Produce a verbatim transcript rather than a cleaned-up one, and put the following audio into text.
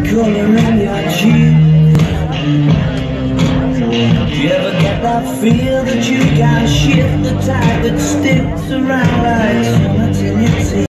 color in your cheek. Do you ever get that feel that you can't shift, the tide that sticks around like summer?